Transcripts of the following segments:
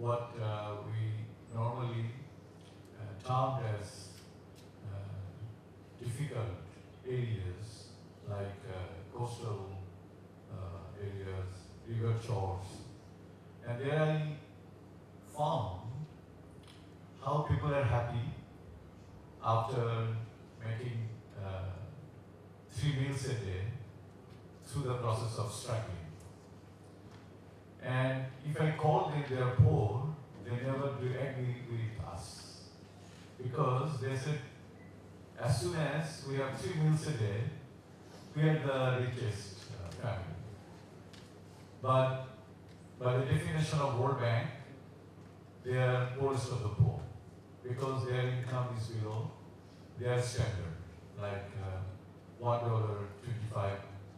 what we normally termed as difficult areas like coastal areas, river shores. And there I found how people are happy after making 3 meals a day through the process of struggling. And if I call them they are poor, they never do agree with us. Because they said, as soon as we have 3 meals a day, we are the richest family. But by the definition of World Bank, they are poorest of the poor. Because their income is below their standard, like $1.25.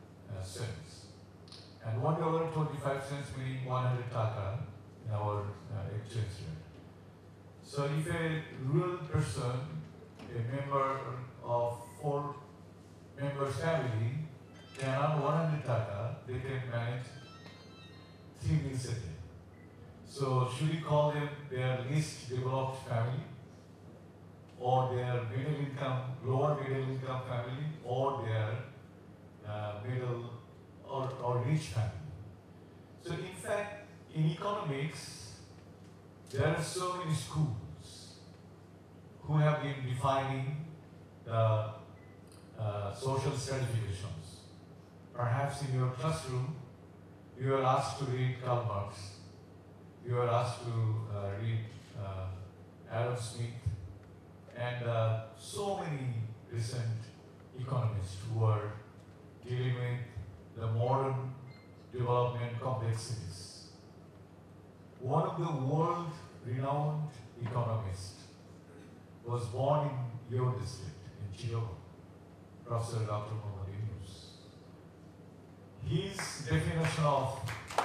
And $1.25 meaning 100 taka in our exchange rate. So if a rural person, a member of 4 members family, can earn 100 taka, they can manage 3 meals a day. So should we call them their least developed family, or their middle income, lower middle income family, or their middle or rich family? So in fact, in economics, there are so many schools who have been defining the social stratifications. Perhaps in your classroom, you are asked to read Karl Marx, you are asked to read Adam Smith, and so many recent economists who are dealing with the modern development complexities. One of the world-renowned economists was born in your district, in Chicago, Professor Dr. Muhammad Yunus. His definition of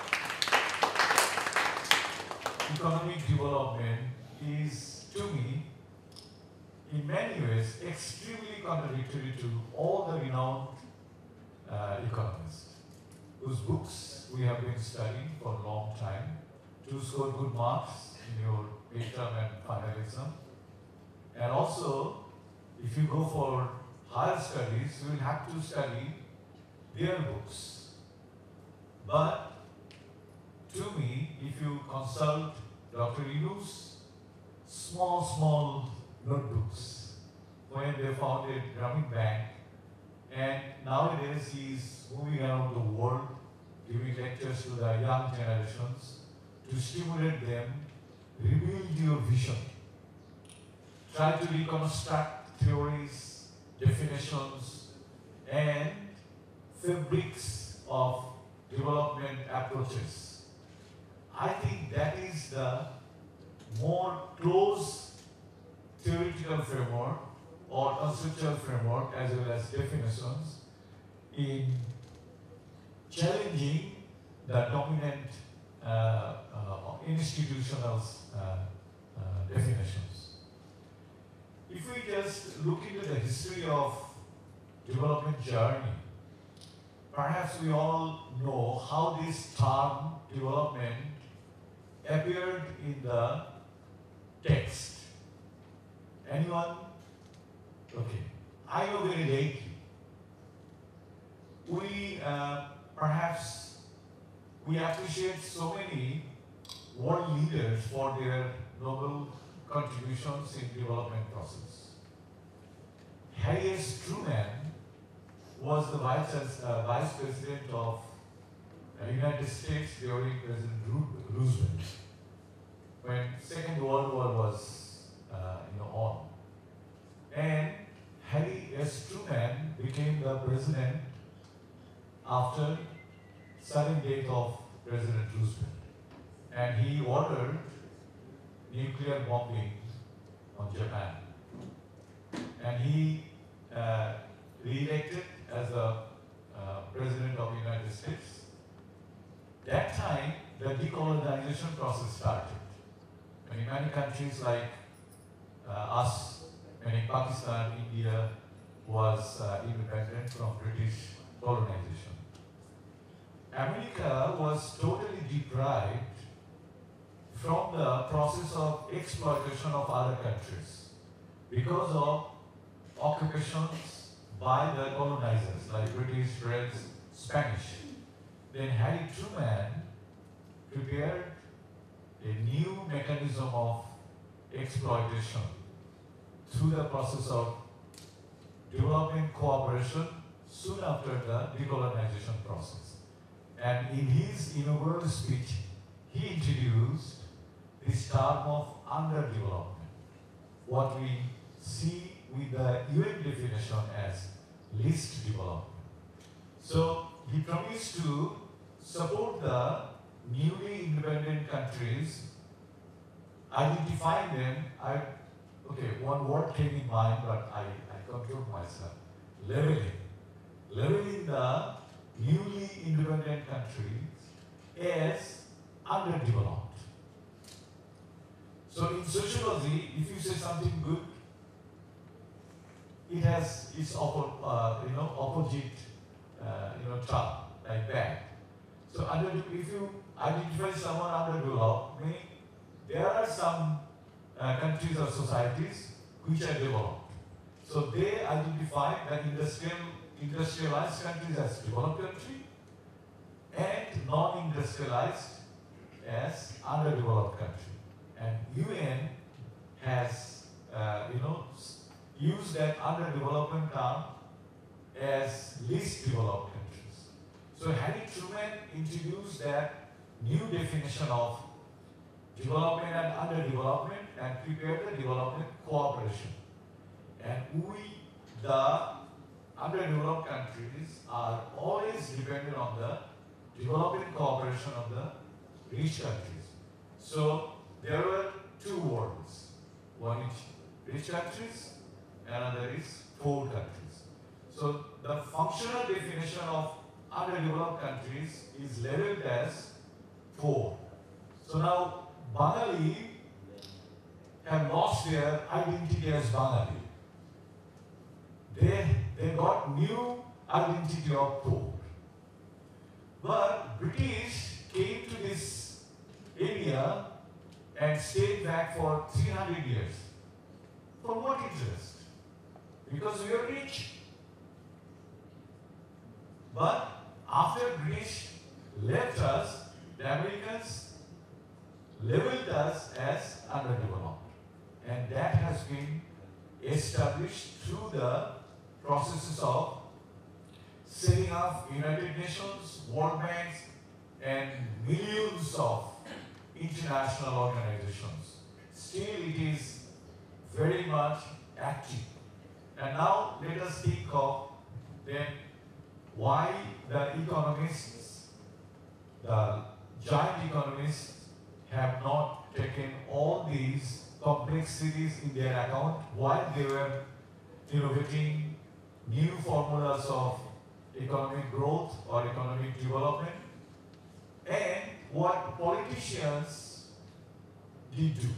economic development is, to me, in many ways, extremely contradictory to all the renowned economists, whose books we have been studying for a long time to score good marks in your midterm and final exam. And also, if you go for higher studies, you will have to study their books. But to me, if you consult Dr. Yunus' small notebooks when they founded Grameen Bank, and nowadays he is moving around the world giving lectures to the young generations to stimulate them, rebuild your vision, try to reconstruct theories, definitions, and fabrics of development approaches. I think that is the more close theoretical framework or conceptual framework as well as definitions in challenging the dominant institutional definitions. If we just look into the history of development journey, perhaps we all know how this term development appeared in the text. Anyone? Okay. I know very lately. We appreciate so many world leaders for their noble contributions in development process. Harry S. Truman was the vice president of the United States during President Roosevelt, when Second World War was on. And Harry S. Truman became the president after sudden death of President Roosevelt. And he ordered nuclear bombing on Japan. And he re-elected as the President of the United States. That time, the decolonization process started. In many countries like us, meaning Pakistan, India, was independent from British colonization. America was totally deprived from the process of exploitation of other countries because of occupations by the colonizers like British, French, Spanish. Then Harry Truman prepared a new mechanism of exploitation through the process of development cooperation soon after the decolonization process. And in his inaugural speech, he introduced this term of underdevelopment, what we see with the UN definition as least development. So he promised to support the newly independent countries, identifying them. One word came in mind, but I controlled myself. Leveling the newly independent countries as underdeveloped. So in sociology, if you say something good, it has its opposite term, like bad. So if you identify someone underdeveloped, meaning there are some countries or societies which are developed. So they identify the industrialized countries as developed country and non-industrialized as underdeveloped country. And UN has used that underdevelopment term as least developed countries. So Harry Truman introduced that new definition of development and underdevelopment and prepared the development cooperation. And we, the underdeveloped countries, are always dependent on the development cooperation of the rich countries. So there were two worlds. One is rich countries, another is poor countries. So the functional definition of underdeveloped countries is labeled as poor. So now Bengali have lost their identity as Bengali. They got new identity of poor. But British came to this area and stayed back for 300 years. For what interest? Because we are rich. But after British left us, the Americans labeled us as underdeveloped. And that has been established through the processes of setting up United Nations, World Bank, and millions of international organizations. Still it is very much active. And now let us think of then why the economists, the giant economists, have not taken all these complexities in their account while they were innovating new formulas of economic growth or economic development, and what politicians did do.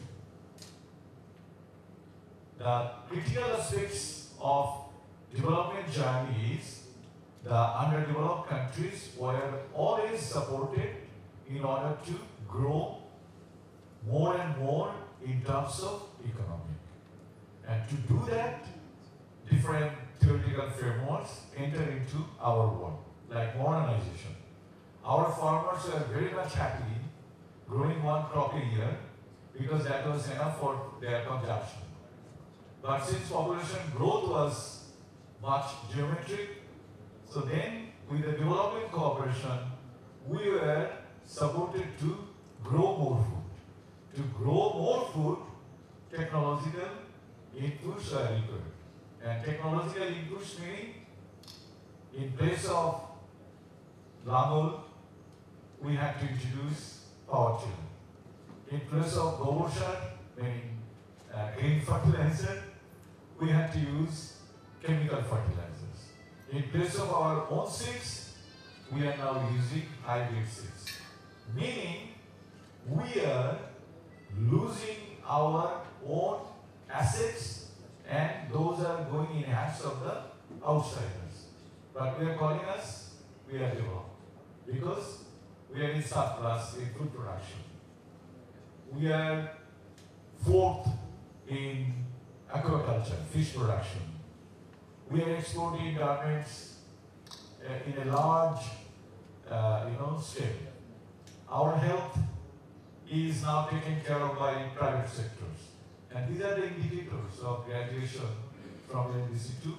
The critical aspects of development journey is the underdeveloped countries were always supported in order to grow more and more in terms of economy. And to do that, different theoretical frameworks enter into our world, like modernization. Our farmers were very much happy growing one crop a year because that was enough for their consumption. But since population growth was much geometric, so then with the development cooperation, we were supported to grow more food. To grow more food, technological inputs are required. And technological inputs meaning, in place of langur, we had to introduce power tiller. In place of gobar sar, meaning green fertilizer, we had to use chemical fertilizers. In place of our own seeds, we are now using hybrid seeds. Meaning, we are losing our own assets and those are going in hands of the outsiders. But we are calling us, we are developed because we are in surplus in food production. we are fourth in aquaculture, fish production. We are exporting garments in a large, scale. Our health is now taken care of by private sectors. And these are the indicators of graduation from NBC to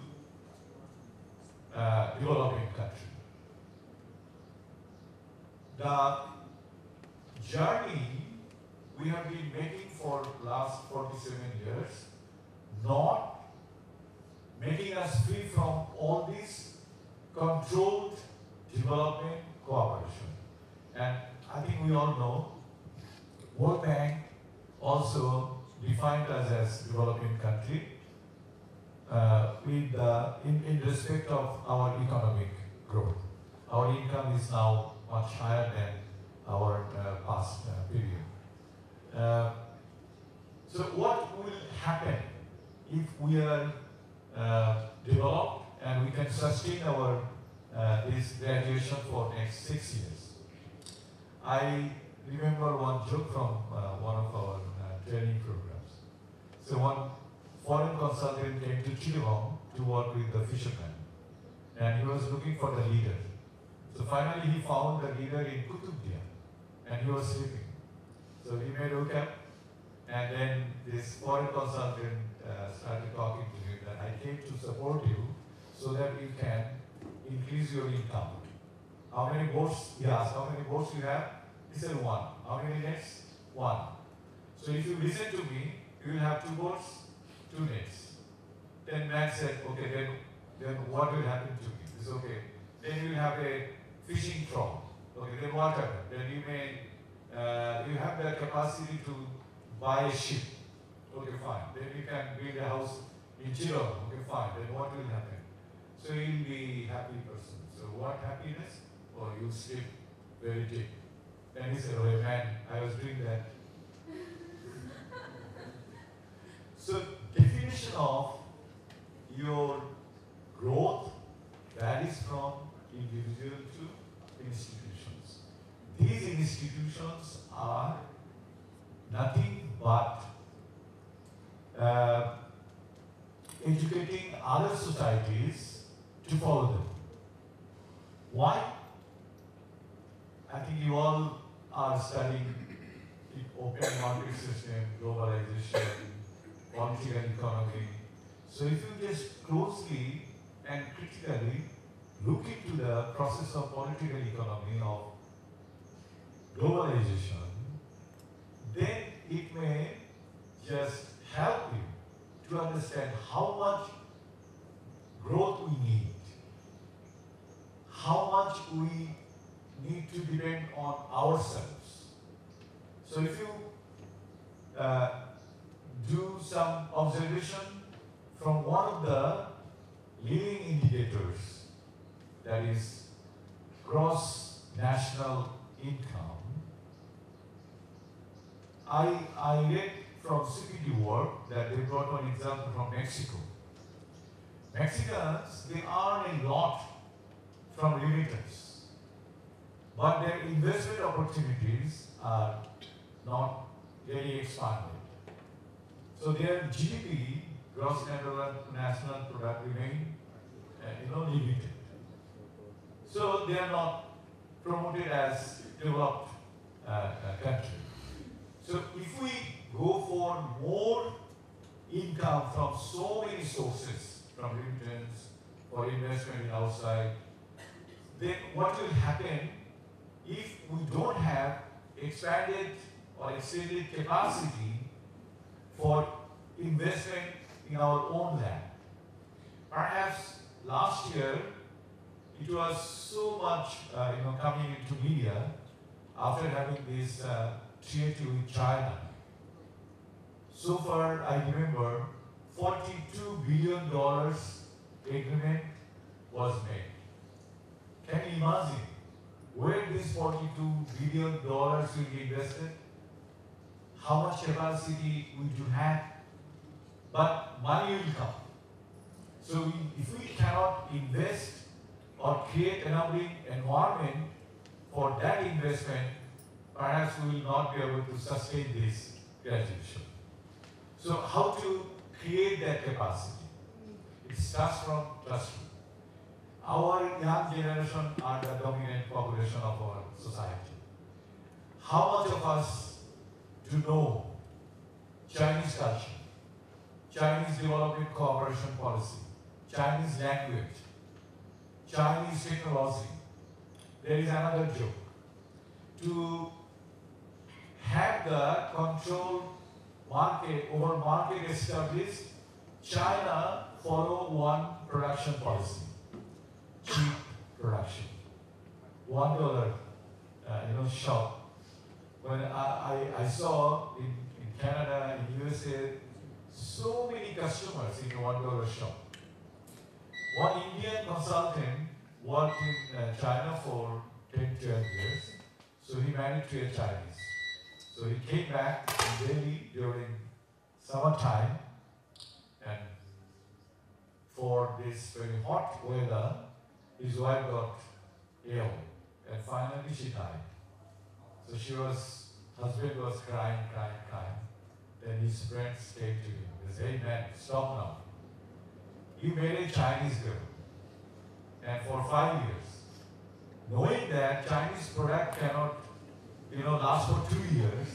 developing country. The journey we have been making for last 47 years, not making us free from all this controlled development cooperation. And I think we all know, World Bank also defined us as developing country in respect of our economic growth. Our income is now much higher than our past period. So what will happen if we are developed and we can sustain our this graduation for next 6 years? I remember one joke from one of our training programs. So one foreign consultant came to Chittagong to work with the fishermen, and he was looking for the leader. So finally he found the leader in Kutubdia, and he was sleeping. So he made hook-up, and then this foreign consultant started talking to him that I came to support you so that you can increase your income. How many boats? He asked, how many boats you have? He said, one. How many nets? One. So if you listen to me, you will have 2 boats, 2 nets. Then man said, okay, then what will happen to me? He said, okay, then you will have a fishing trough. Okay, then what happened? Then you may, you have the capacity to buy a ship. Okay, fine. Then you can build a house in Chile. Okay, fine. Then what will happen? So you'll be a happy person. So what happiness? Or you sleep very deep. Then he said, oh man, I was doing that. So definition of your growth varies from individual to institutions. These institutions are nothing but educating other societies to follow them. Why? I think you all are studying the open market system, globalization, political economy. So if you just closely and critically look into the process of political economy of globalization, then it may just help you to understand how much growth we need, how much we need to depend on ourselves. So if you do some observation from one of the leading indicators, that is gross national income, I read from CPD World that they brought one example from Mexico. Mexicans, they earn a lot from remittance, but their investment opportunities are not very expanded. So their GDP, gross national product, remain limited. So they are not promoted as developed country. So if we go for more income from so many sources, from remittance or investment in outside, then what will happen if we don't have expanded or extended capacity for investment in our own land? Perhaps last year it was so much coming into media after having this treaty with China. So far, I remember $42 billion agreement was made. Can you imagine where this $42 billion will be invested? How much capacity we do have? But money will come. So if we cannot invest or create enabling environment for that investment, perhaps we will not be able to sustain this graduation. So how to create that capacity? It starts from classroom. Our young generation are the dominant population of our society. How much of us do know Chinese culture, Chinese development cooperation policy, Chinese language, Chinese technology? There is another joke. To have the control market over market established, China follow one production policy, cheap production. $1, shop. When I saw in Canada, in USA, so many customers in $1 shop. One Indian consultant worked in China for 10, 12 years. So he married to a Chinese. So he came back in Delhi during summertime, and for this very hot weather, his wife got ill, and finally she died. So husband was crying. Then his friends came to him. They said, "Hey man, stop now. You married a Chinese girl, and for 5 years, knowing that Chinese product cannot, last for 2 years,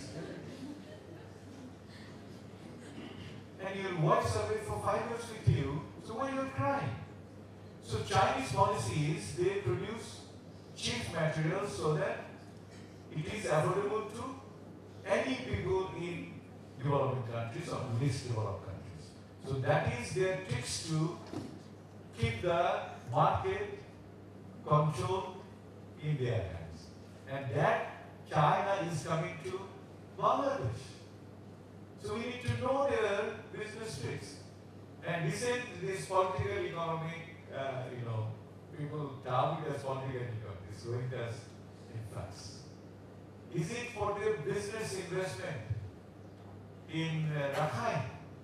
and your wife survived for 5 years with you, so why you're crying?" So Chinese policy is they produce cheap materials so that it is affordable to any people in developing countries or least developed countries. So that is their tricks to keep the market control in their hands. And that China is coming to Bangladesh. So we need to know their business tricks. And this political economy, people term it as political economy, it's going as influx. Is it for their business investment in Rakhine?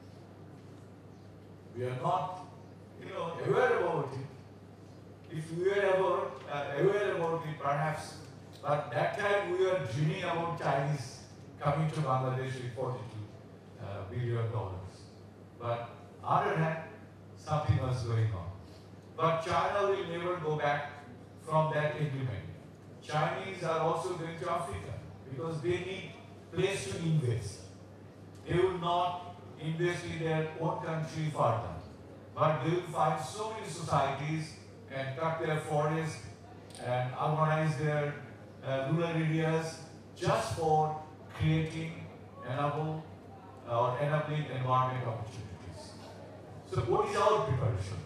We are not, aware about it. If we were aware about it, perhaps, but that time we were dreaming about Chinese coming to Bangladesh with $42 billion. But on the other hand, something was going on. But China will never go back from that agreement. Chinese are also going to Africa because they need place to invest. They will not invest in their own country further, but they will find so many societies and cut their forests and urbanize their rural areas just for creating enabling environment opportunities. So what is our preparation?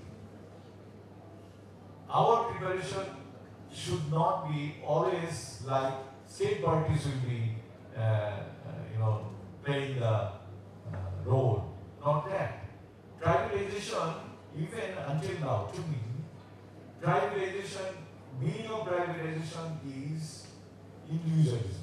Our preparation should not be always like state parties will be, playing the role. Not that. Privatization, even until now, to me, meaning of privatization is individualism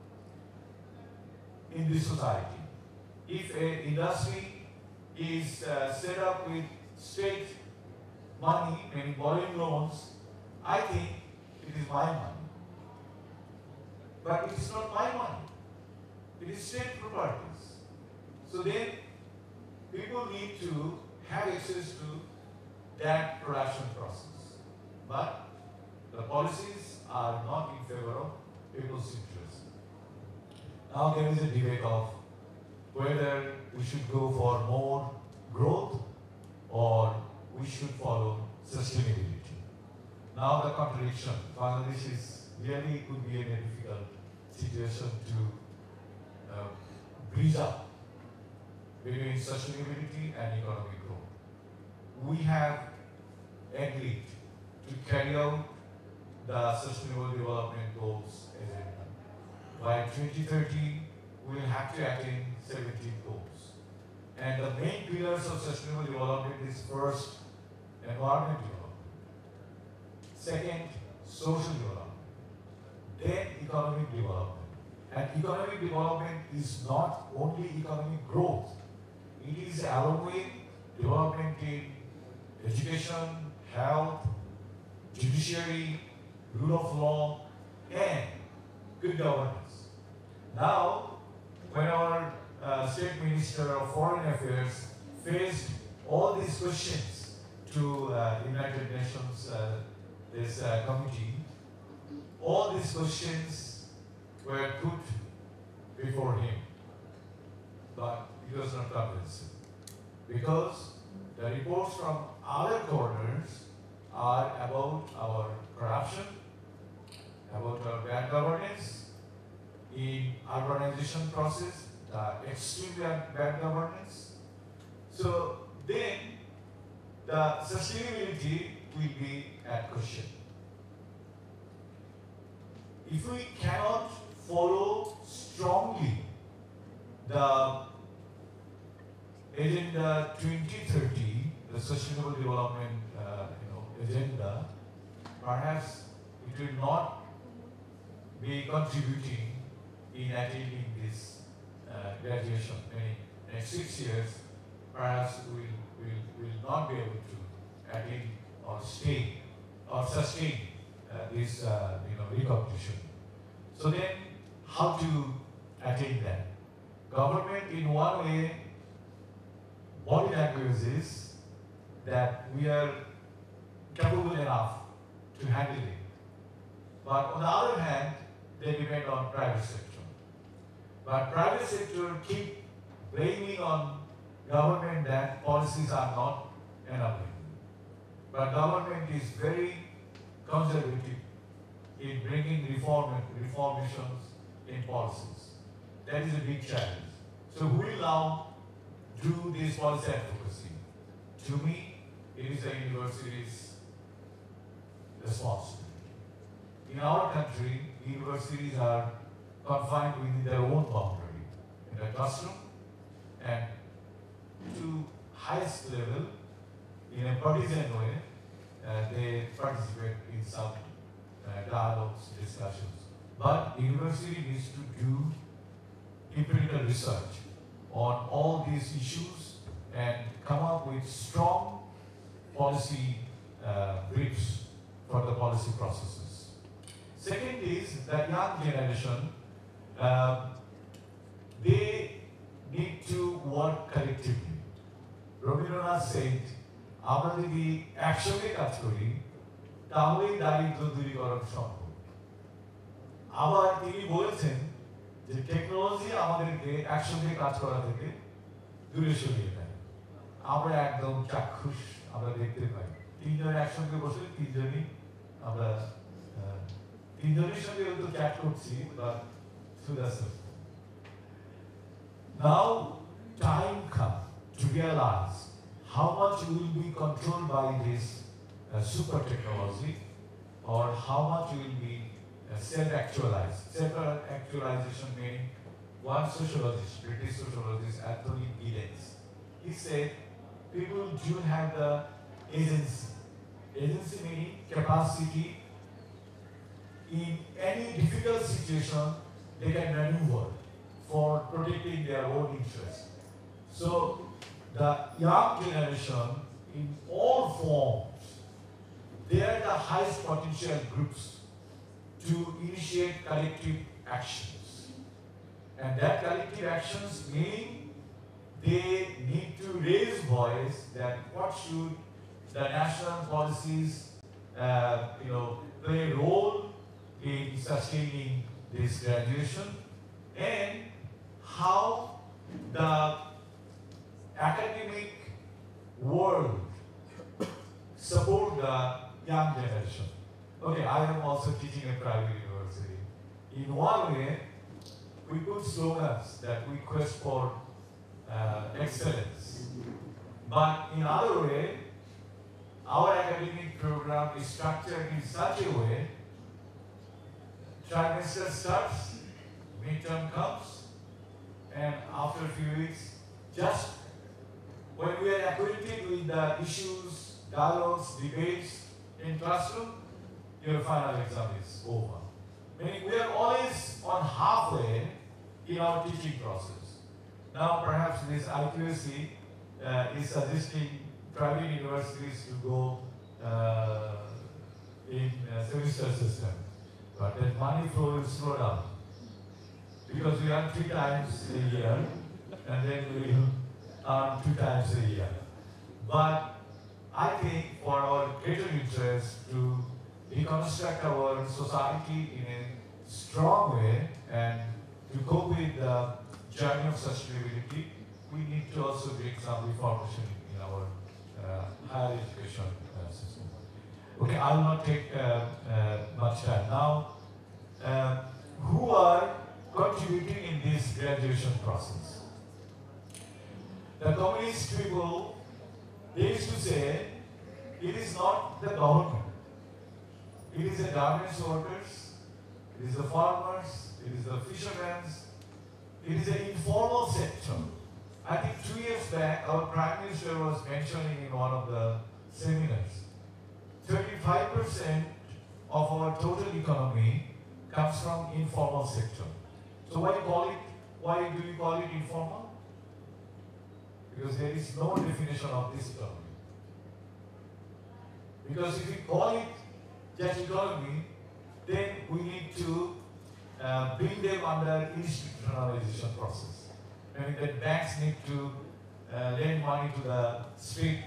in this society. If an industry is set up with state money, meaning borrowing loans, I think it is my money. But it is not my money. It is state properties. So then people need to have access to that production process. But the policies are not in favor of people's interests. Now there is a debate of whether we should go for more growth or we should follow sustainability. Now the contradiction, Bangladesh really could be in a difficult situation to bridge up between sustainability and economic growth. We have agreed to carry out the Sustainable Development Goals agenda. By 2030, we will have to attain 17 goals. And the main pillars of sustainable development is first, environment development. Second, social development. Then economic development. And economic development is not only economic growth. It is along with development in education, health, judiciary, rule of law, and good governance. Now, when our State Minister of Foreign Affairs faced all these questions to United Nations, this committee, all these questions were put before him, but he was not convinced because the reports from other corners are about our corruption, about our bad governance in urbanization process, the extremely bad governance. So then the sustainability will be at question. If we cannot follow strongly the Agenda 2030, the Sustainable Development agenda, perhaps it will not be contributing in attaining this graduation. Next 6 years, perhaps we will not be able to attain or stay or sustain this recognition. So then, how to attain that? Government, in one way, body language is that we are capable enough to handle it. But on the other hand, they depend on private sector. But private sector keep blaming on government that policies are not enabling. But government is very conservative in bringing reformations in policies. That is a big challenge. So who will now do this policy advocacy? To me, it is the university's responsibility. In our country, universities are confined within their own boundary, in the classroom, and to highest level, in a partisan way, they participate in some dialogues, discussions. But university needs to do empirical research on all these issues and come up with strong policy briefs for the policy processes. Second is the young generation, they need to work collectively. Rabindranath said, আমরা যদি একসঙ্গে কাজ করি তাহলেই দারিদ্র দূরীকরণ সম্ভব। আবার তিনি বলেছেন যে টেকনোলজি আমাদেরকে একসঙ্গে কাজ করা থেকে দূরে সরিয়ে দেয়। আমরা একদম চাক্ষুষ আমরা দেখতে পাই তিনজন একসঙ্গে বসে তিনজনের সঙ্গে হয়তো চ্যাট করছি বা Now time comes to realize how much will be controlled by this super technology or how much will be self-actualized. Self-actualization meaning one sociologist, British sociologist, Anthony Giddens, he said people do have the agency. Agency meaning capacity in any difficult situation they can maneuver for protecting their own interests. So the young generation in all forms, they are the highest potential groups to initiate collective actions. And that collective actions mean they need to raise voice that what should the national policies play a role in sustaining this graduation and how the academic world support the young generation. Okay, I am also teaching a private university. In one way, we put slogans that we quest for excellence. But in other way, our academic program is structured in such a way, trimester starts, midterm comes, and after a few weeks, just when we are acquainted with the issues, dialogues, debates in classroom, your final exam is over. Meaning we are always on halfway in our teaching process. Now perhaps this IQAC is suggesting private universities to go in a semester system, but that money flow will slow down. because we earn 3 times a year, and then we will earn 2 times a year. But I think for our greater interest to reconstruct our society in a strong way and to cope with the journey of sustainability, we need to also bring some reformation in our higher education system. Okay, I will not take much time. Now, who are contributing in this graduation process? The communist people, they used to say, it is not the government. It is the garment workers, it is the farmers, it is the fishermen, it is the informal sector. I think 2 years back, our Prime Minister was mentioning in one of the seminars, 35% of our total economy comes from informal sector. So why do you call it informal? Because there is no definition of this economy. Because if we call it just economy, then we need to bring them under institutionalization process. Meaning that banks need to lend money to the street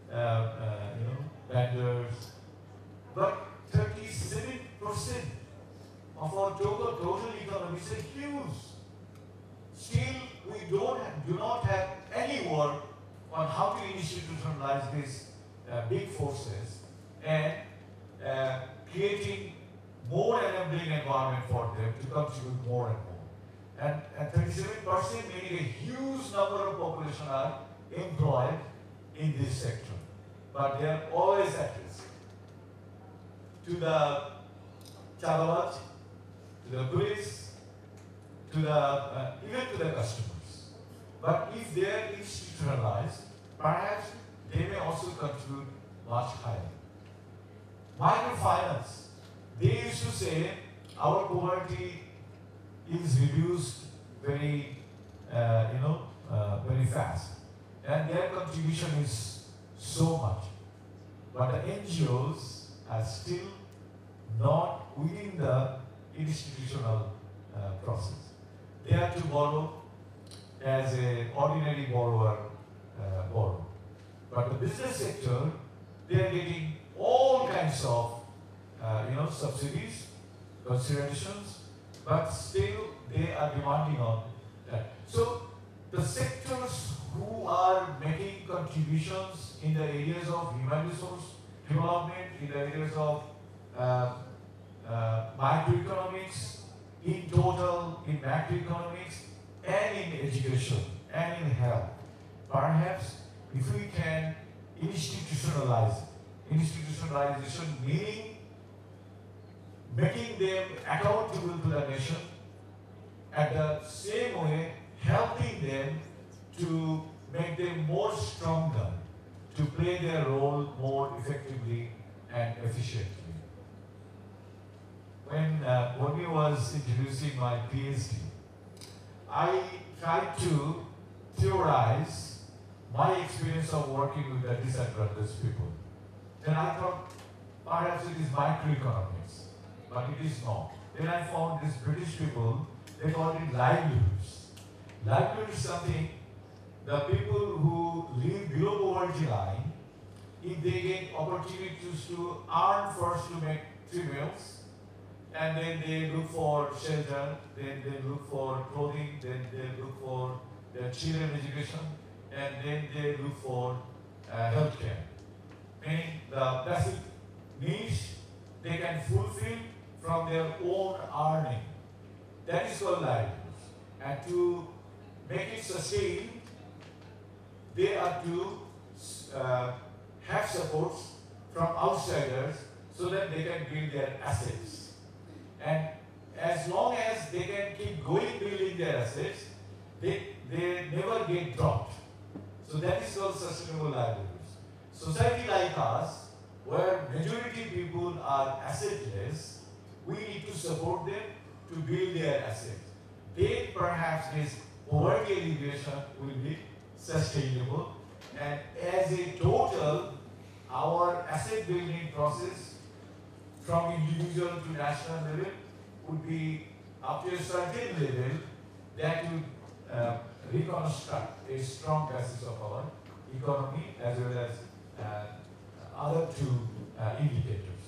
vendors. But 37% of our total economy is a huge. Still, we do not have any work on how to institutionalize these big forces and creating more enabling environment for them to contribute more and more. And 37% meaning a huge number of population are employed in this sector. But they are always at risk. To the Chagalat, to the police, to the even to the customers. But if they are institutionalized, perhaps they may also contribute much higher. Microfinance. They used to say our poverty is reduced very, very fast, and their contribution is so much. But the NGOs are still not within the institutional process. They have to borrow as an ordinary borrower borrow. But the business sector, they are getting all kinds of subsidies, considerations, but still they are demanding on that. So the sectors who are making contributions in the areas of human resource development, in the areas of microeconomics, in total, in macroeconomics, and in education, and in health. Perhaps if we can institutionalize, institutionalization meaning making them accountable to the nation, at the same way helping them to make them more stronger, to play their role more effectively and efficiently. When Boni was introducing my PhD, I tried to theorize my experience of working with the disadvantaged people. Then I thought perhaps it is microeconomics, but it is not. Then I found these British people, they call it livelihoods. Livelihood is something, the people who live below poverty line, if they get opportunities to earn first to make 3 meals, and then they look for shelter, then they look for clothing, then they look for their children education, and then they look for health care. Meaning the basic needs they can fulfill from their own earning. That is called livelihoods. And to make it sustain, they are to have supports from outsiders so that they can build their assets. And as long as they can keep going building their assets, they never get dropped. So that is called sustainable livelihoods. Society like us, where majority people are assetless, we need to support them to build their assets. Then perhaps this poverty alleviation will be sustainable, and as a total, our asset building process from individual to national level would be up to a certain level that will reconstruct a strong basis of our economy as well as other two indicators.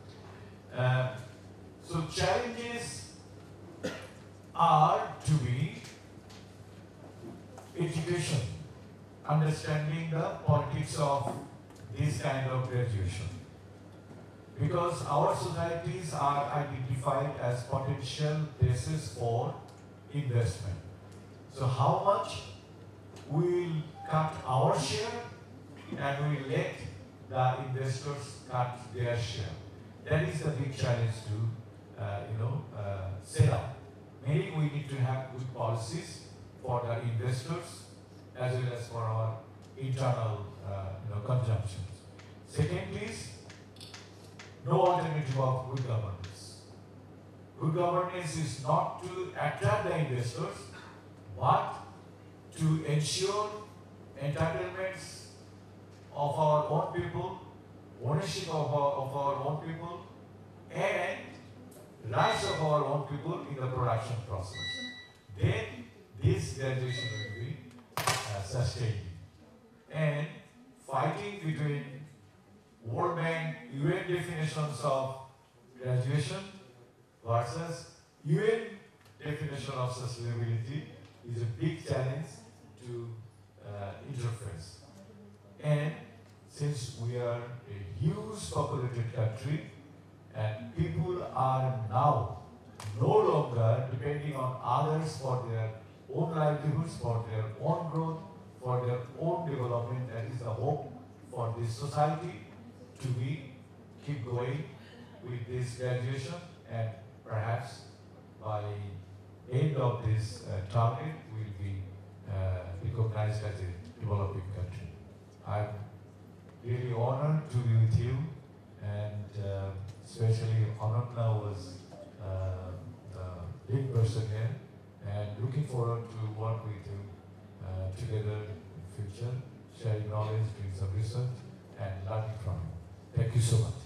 So challenges are to be education, understanding the politics of this kind of graduation. Because our societies are identified as potential places for investment. So how much we'll cut our share and we let the investors cut their share. That is the big challenge to set up. Meaning we need to have good policies for the investors as well as for our internal consumptions. Second is no alternative of good governance. Good governance is not to attract the investors, but to ensure entitlements of our own people, ownership of our own people, and rights of our own people in the production process. Then this graduation will be sustained. And fighting between World Bank UN definitions of graduation versus UN definition of sustainability is a big challenge to interface. And since we are a huge populated country and people are now no longer depending on others for their own livelihoods, for their own growth, for their own development, that is the hope for this society to keep going with this graduation, and perhaps by end of this target will be recognized as a developing country. I'm really honored to be with you, and especially Ananda was the lead person here, and looking forward to work with you together in future, sharing knowledge, doing some research, and learning from you. Thank you so much.